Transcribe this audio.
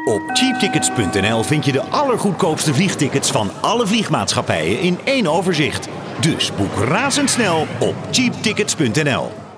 Op cheaptickets.nl vind je de allergoedkoopste vliegtickets van alle vliegmaatschappijen in één overzicht. Dus boek razendsnel op cheaptickets.nl.